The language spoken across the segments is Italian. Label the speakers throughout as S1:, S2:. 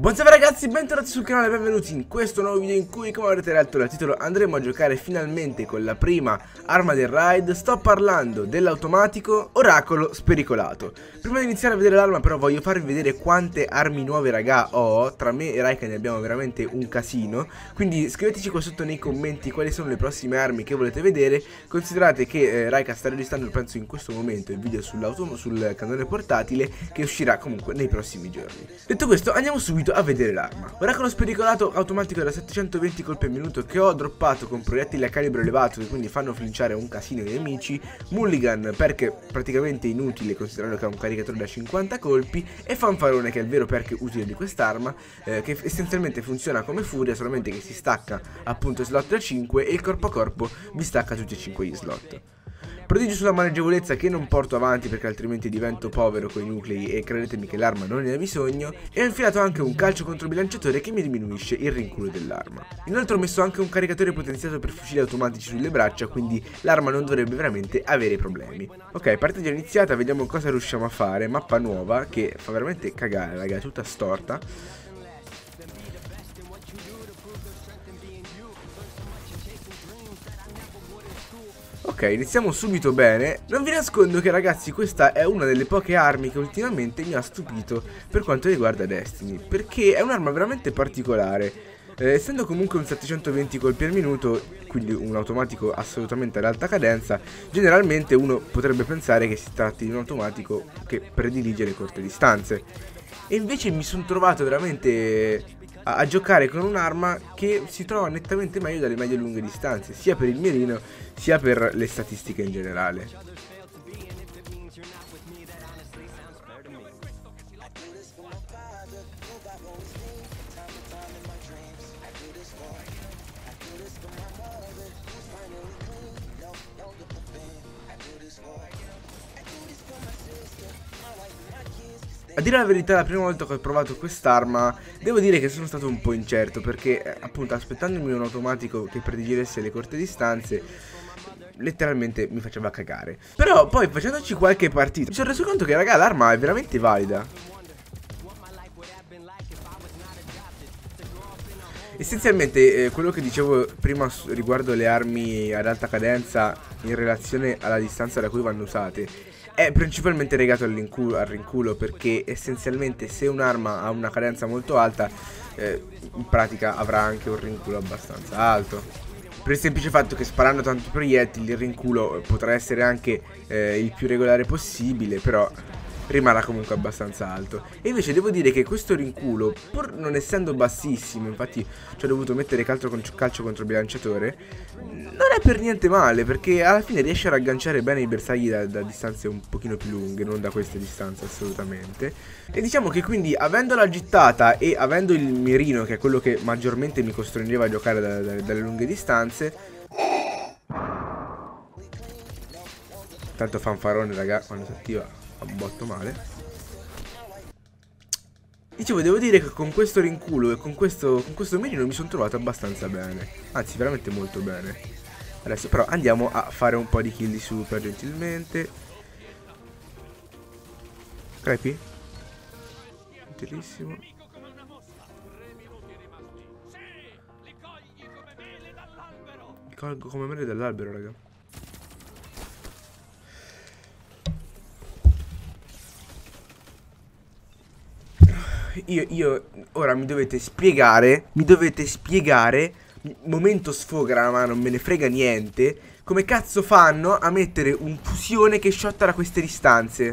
S1: Buonasera ragazzi, bentornati sul canale, benvenuti in questo nuovo video in cui, come avrete letto dal titolo, andremo a giocare finalmente con la prima arma del raid. Sto parlando dell'automatico Oracolo Spericolato. Prima di iniziare a vedere l'arma però voglio farvi vedere quante armi nuove raga ho. Tra me e Raika ne abbiamo veramente un casino, quindi scriveteci qua sotto nei commenti quali sono le prossime armi che volete vedere. Considerate che Raika sta registrando, penso in questo momento, il video sul cannone portatile, che uscirà comunque nei prossimi giorni. Detto questo, andiamo subito a vedere l'arma. Oracolo Spericolato automatico da 720 colpi al minuto che ho droppato con proiettili a calibro elevato che quindi fanno flinciare un casino i nemici. Mulligan perché praticamente inutile considerando che ha un caricatore da 50 colpi. E Fanfarone che è il vero perché utile di quest'arma, che essenzialmente funziona come furia, solamente che si stacca appunto slot da 5 e il corpo a corpo vi stacca tutti e 5 gli slot. Prodigio sulla maneggevolezza che non porto avanti perché altrimenti divento povero con i nuclei e credetemi che l'arma non ne ha bisogno. E ho infilato anche un calcio controbilanciatore che mi diminuisce il rinculo dell'arma. Inoltre ho messo anche un caricatore potenziato per fucili automatici sulle braccia, quindi l'arma non dovrebbe veramente avere problemi. Ok, partita già iniziata, vediamo cosa riusciamo a fare. Mappa nuova che fa veramente cagare raga, è tutta storta. Ok, iniziamo subito bene. Non vi nascondo che ragazzi questa è una delle poche armi che ultimamente mi ha stupito per quanto riguarda Destiny, perché è un'arma veramente particolare. Essendo comunque un 720 colpi al minuto, quindi un automatico assolutamente ad alta cadenza, generalmente uno potrebbe pensare che si tratti di un automatico che predilige le corte distanze. E invece mi sono trovato veramente a giocare con un'arma che si trova nettamente meglio dalle medie e lunghe distanze, sia per il mirino sia per le statistiche in generale. A dire la verità, la prima volta che ho provato quest'arma devo dire che sono stato un po' incerto, perché appunto aspettandomi un automatico che prediligesse le corte distanze letteralmente mi faceva cagare. Però poi facendoci qualche partita mi sono reso conto che raga l'arma è veramente valida. Essenzialmente quello che dicevo prima riguardo le armi ad alta cadenza in relazione alla distanza da cui vanno usate è principalmente legato al rinculo, perché essenzialmente se un'arma ha una cadenza molto alta in pratica avrà anche un rinculo abbastanza alto. Per il semplice fatto che sparando tanti proiettili il rinculo potrà essere anche il più regolare possibile, però rimarrà comunque abbastanza alto. E invece devo dire che questo rinculo, pur non essendo bassissimo, infatti ci ho dovuto mettere calcio controbilanciatore, non è per niente male, perché alla fine riesce a ragganciare bene i bersagli da distanze un pochino più lunghe, non da queste distanze assolutamente. E diciamo che quindi avendola gittata e avendo il mirino, che è quello che maggiormente mi costringeva a giocare dalle lunghe distanze. Tanto Fanfarone raga, quando si attiva un botto male. Dicevo, devo dire che con questo rinculo e con questo mirino mi sono trovato abbastanza bene. Anzi, veramente molto bene. Adesso però andiamo a fare un po' di kill di super gentilmente. Crepi? Gentilissimo. Li colgo come mele dall'albero, raga. Io ora mi dovete spiegare, momento sfoga, ma non me ne frega niente, come cazzo fanno a mettere un fusione che shotta da queste distanze.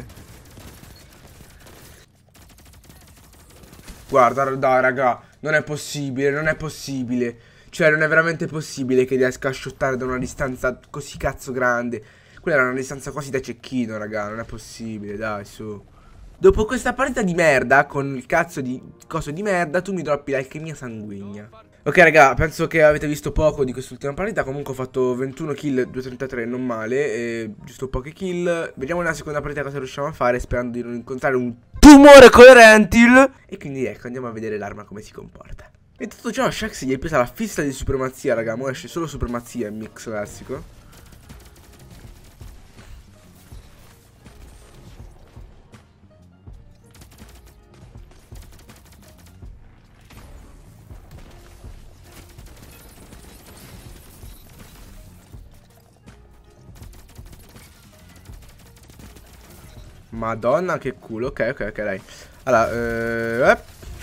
S1: Guarda, dai raga, non è possibile, non è possibile. Cioè non è veramente possibile che riesca a shottare da una distanza così cazzo grande. Quella era una distanza quasi da cecchino, raga, non è possibile, dai, su. Dopo questa partita di merda, con il cazzo di coso di merda, tu mi droppi l'alchimia sanguigna. Ok raga, penso che avete visto poco di quest'ultima partita. Comunque ho fatto 21 kill, 233, non male, giusto poche kill. Vediamo nella seconda partita cosa riusciamo a fare, sperando di non incontrare un tumore coerentil. E quindi ecco, andiamo a vedere l'arma come si comporta. E tutto ciò a Shaxx gli è presa la fissa di supremazia, raga. Mo esce solo supremazia in mix classico. Madonna che culo. Ok, ok, ok, dai. Allora,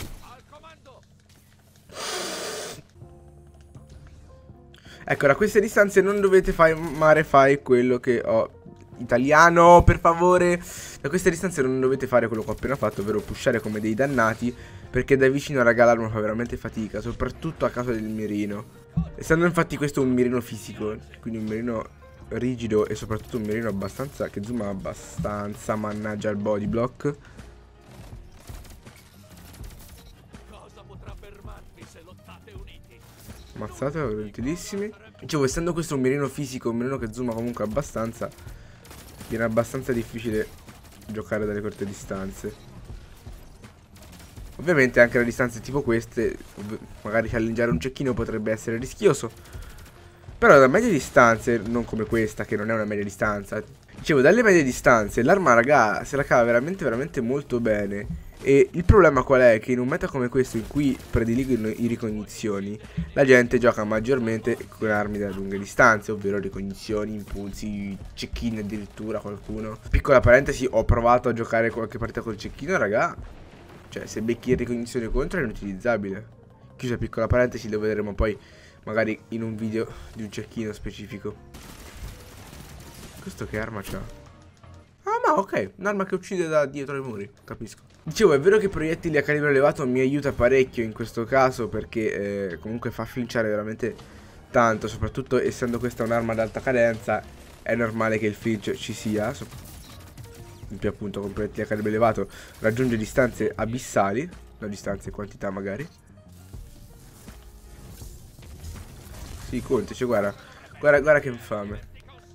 S1: ecco, da queste distanze non dovete fare quello che ho... Italiano, per favore. Da queste distanze non dovete fare quello che ho appena fatto, ovvero pushare come dei dannati, perché da vicino, raga, l'arma fa veramente fatica, soprattutto a causa del mirino. Essendo infatti questo un mirino fisico, quindi un mirino rigido e soprattutto un mirino abbastanza, che zooma abbastanza, mannaggia il body block. Ammazzate, utilissimi. Dicevo, essendo questo un mirino fisico, un mirino che zooma comunque abbastanza, viene abbastanza difficile giocare dalle corte distanze. Ovviamente anche da distanze tipo queste, magari challengare un cecchino potrebbe essere rischioso. Però da medie distanze, non come questa che non è una media distanza, dicevo, dalle medie distanze l'arma, raga, se la cava veramente veramente molto bene. E il problema qual è? Che in un meta come questo, in cui prediligono i ricognizioni, la gente gioca maggiormente con armi da lunghe distanze, ovvero ricognizioni, impulsi, cecchini addirittura qualcuno. Piccola parentesi, ho provato a giocare qualche partita col cecchino, raga. Cioè, se becchi in ricognizione contro è inutilizzabile. Chiusa piccola parentesi, lo vedremo poi magari in un video di un cecchino specifico. Questo che arma c'ha? Ah, ma ok, un'arma che uccide da dietro i muri, capisco. Dicevo, è vero che proiettili a calibro elevato mi aiuta parecchio in questo caso, perché comunque fa flinciare veramente tanto, soprattutto essendo questa un'arma ad alta cadenza, è normale che il flinch ci sia. In più appunto con proiettili a calibro elevato raggiunge distanze abissali, no, distanze, quantità magari. Sì, conti, cioè guarda, guarda che infame.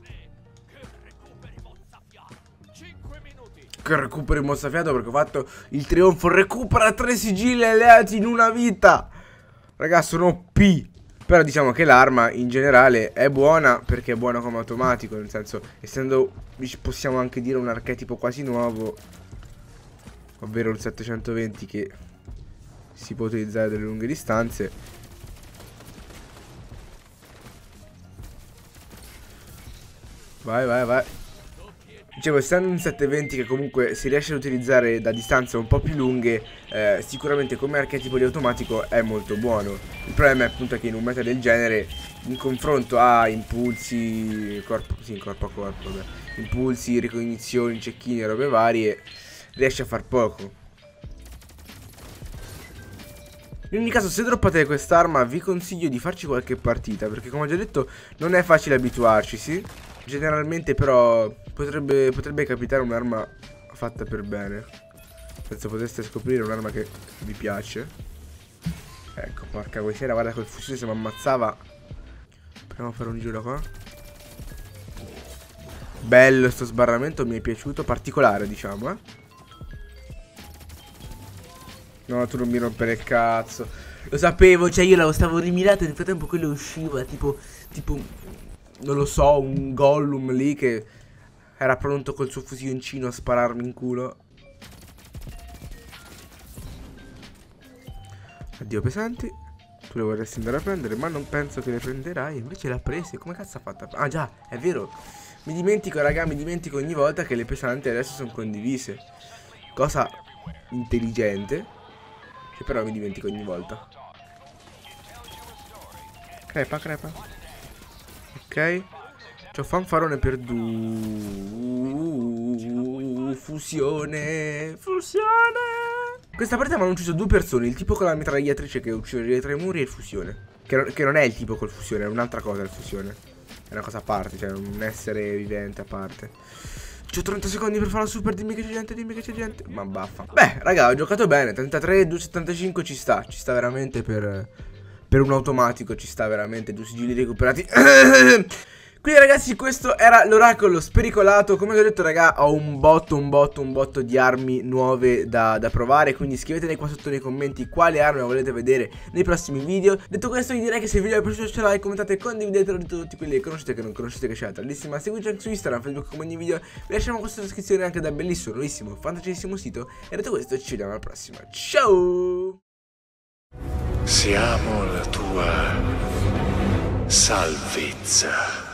S1: Che recupero il mozzafiato perché ho fatto il trionfo. Recupera 3 sigilli alleati in una vita. Raga, sono OP. Però diciamo che l'arma in generale è buona, perché è buona come automatico, nel senso, essendo, possiamo anche dire, un archetipo quasi nuovo, ovvero il 720 che si può utilizzare dalle lunghe distanze. Vai, vai, vai. Dicevo, essendo un 720 che comunque si riesce ad utilizzare da distanze un po' più lunghe, sicuramente come archetipo di automatico è molto buono. Il problema è appunto che in un meta del genere, in confronto a impulsi, corpo a corpo, vabbè, impulsi, ricognizioni, cecchini e robe varie, riesce a far poco. In ogni caso, se droppate quest'arma vi consiglio di farci qualche partita, perché come ho già detto non è facile abituarci, sì. Generalmente però potrebbe capitare un'arma fatta per bene. Penso potreste scoprire un'arma che vi piace. Ecco, porca miseria, guarda col fucile se mi ammazzava. Proviamo a fare un giro da qua. Bello sto sbarramento, mi è piaciuto, particolare diciamo, No, tu non mi rompere il cazzo. Lo sapevo, cioè io la stavo rimirando e nel frattempo quello usciva, tipo non lo so, un Gollum lì che era pronto col suo fusioncino a spararmi in culo. Addio pesanti. Tu le vorresti andare a prendere, ma non penso che le prenderai. Invece le ha prese. Come cazzo ha fatto? Ah già, è vero. Mi dimentico, raga, mi dimentico ogni volta che le pesanti adesso sono condivise. Cosa intelligente, che però mi dimentico ogni volta. Crepa, crepa. Ok. C'ho fanfarone per fusione. Questa partita mi hanno ucciso 2 persone. Il tipo con la mitragliatrice che uccide dietro i muri e il fusione. Che non è il tipo col fusione, è un'altra cosa il fusione. È una cosa a parte, cioè un essere vivente a parte. C'ho 30 secondi per fare la super, dimmi che c'è gente, dimmi che c'è gente. Ma baffa. Beh, raga, ho giocato bene. 33, 275 ci sta veramente per un automatico, ci sta veramente. 2 sigilli recuperati. Quindi ragazzi, questo era l'oracolo spericolato. Come vi ho detto, raga, ho un botto di armi nuove da provare. Quindi scrivetemi qua sotto nei commenti quale arma volete vedere nei prossimi video. Detto questo, vi direi che se il video vi è piaciuto, lasciate like, commentate e condividetelo di tutti quelli che conoscete e che non conoscete, che c'è la tantissima. Seguiteci anche su Instagram, Facebook, come ogni video. Vi lasciamo questa descrizione anche dal bellissimo, nuovissimo, fantasticissimo sito. E detto questo, ci vediamo alla prossima. Ciao!
S2: Siamo la tua salvezza.